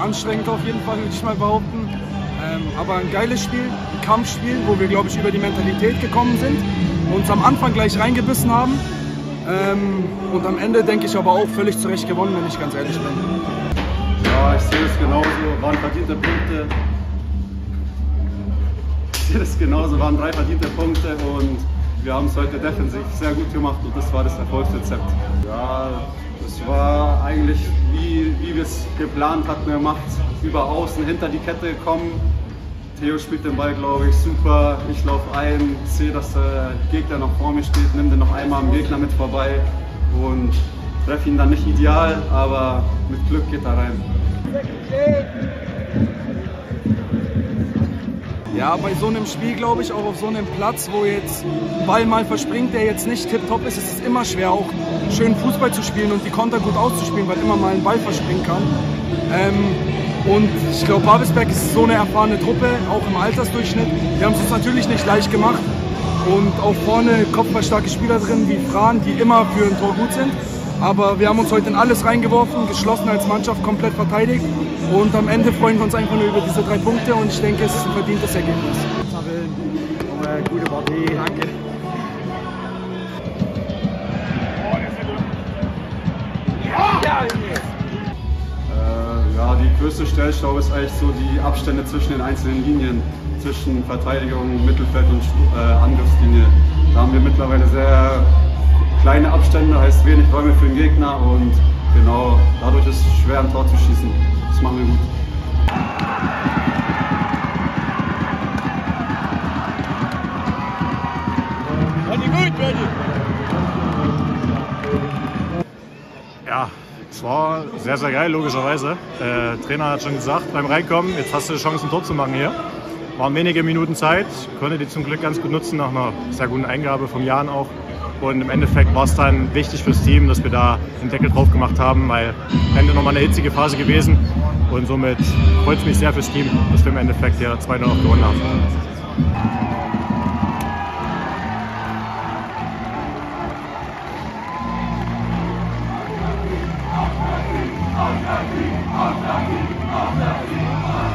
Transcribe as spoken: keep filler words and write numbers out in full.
anstrengend auf jeden Fall, würde ich mal behaupten. Ähm, aber ein geiles Spiel, ein Kampfspiel, wo wir, glaube ich, über die Mentalität gekommen sind, uns am Anfang gleich reingebissen haben ähm, und am Ende, denke ich, aber auch völlig zurecht gewonnen, wenn ich ganz ehrlich bin. Ja, ich sehe es genauso, waren verdiente Punkte. Ich sehe es genauso, waren drei verdiente Punkte und wir haben es heute defensiv sehr gut gemacht und das war das Erfolgsrezept. Ja, es war eigentlich, wie, wie wir es geplant hatten, gemacht. Über außen, hinter die Kette kommen. Theo spielt den Ball, glaube ich, super. Ich laufe ein, sehe, dass der Gegner noch vor mir steht, nimm den noch einmal am Gegner mit vorbei und treffe ihn dann nicht ideal, aber mit Glück geht er rein. Ja, bei so einem Spiel, glaube ich, auch auf so einem Platz, wo jetzt ein Ball mal verspringt, der jetzt nicht tipptopp ist, ist es immer schwer, auch schön Fußball zu spielen und die Konter gut auszuspielen, weil immer mal ein Ball verspringen kann. Ähm, und ich glaube, Babelsberg ist so eine erfahrene Truppe, auch im Altersdurchschnitt. Wir haben es uns natürlich nicht leicht gemacht und auch vorne kopfballstarke Spieler drin wie Fran, die immer für ein Tor gut sind. Aber wir haben uns heute in alles reingeworfen, geschlossen als Mannschaft, komplett verteidigt. Und am Ende freuen wir uns einfach nur über diese drei Punkte und ich denke, es ist ein verdientes Ergebnis. Eine gute Partie. Danke. Äh, ja, die größte Stellschraube ist eigentlich so die Abstände zwischen den einzelnen Linien, zwischen Verteidigung, Mittelfeld und äh, Angriffslinie. Da haben wir mittlerweile sehr kleine Abstände, heißt wenig Räume für den Gegner und genau, dadurch ist es schwer, ein Tor zu schießen. Das machen wir gut. Ja, es war sehr, sehr geil, logischerweise. Der Trainer hat schon gesagt, beim Reinkommen, jetzt hast du die Chance, ein Tor zu machen hier. Waren wenige Minuten Zeit, konnte die zum Glück ganz gut nutzen, nach einer sehr guten Eingabe vom Jan auch. Und im Endeffekt war es dann wichtig fürs Team, dass wir da den Deckel drauf gemacht haben, weil am Ende nochmal eine hitzige Phase gewesen. Und somit freut es mich sehr fürs Team, dass wir im Endeffekt hier zwei null gewonnen haben. Auf